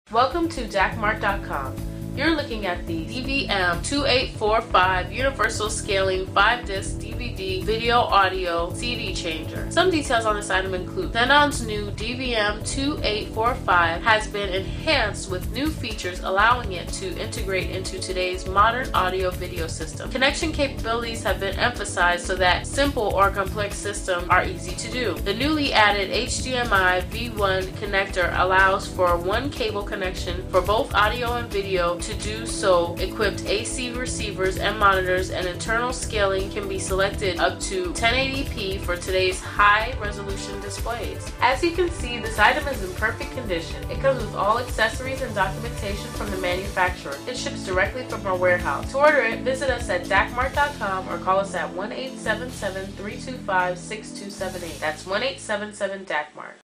Welcome to DACmart.com. You're looking at the DVM2845 Universal Scaling 5-disc DVD Video Audio CD Changer. Some details on this item include Denon's new DVM2845 has been enhanced with new features allowing it to integrate into today's modern audio video system. Connection capabilities have been emphasized so that simple or complex systems are easy to do. The newly added HDMI V1 connector allows for one cable connection for both audio and video. To do so, equipped AC receivers and monitors, and internal scaling can be selected up to 1080p for today's high-resolution displays. As you can see, this item is in perfect condition. It comes with all accessories and documentation from the manufacturer. It ships directly from our warehouse. To order it, visit us at DACmart.com or call us at 1-877-325-6278. That's 1-877-DACmart.